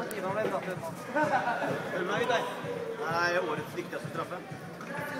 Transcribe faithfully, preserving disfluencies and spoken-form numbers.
Ivan ble dratt ut nå. Følg meg, gutter. Det er årets viktigste straffe.